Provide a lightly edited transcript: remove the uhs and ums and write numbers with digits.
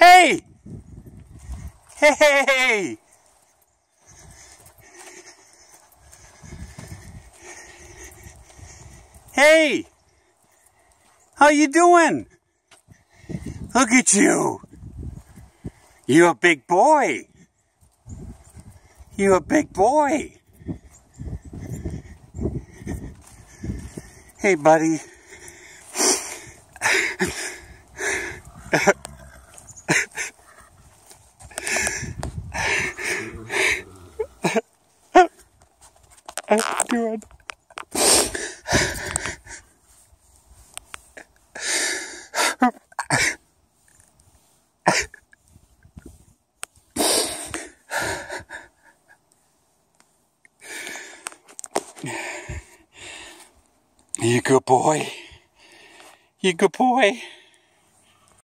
Hey! Hey! Hey! How you doing? Look at you! You're a big boy! You're a big boy! Hey, buddy. How you doing? You good boy? You good boy?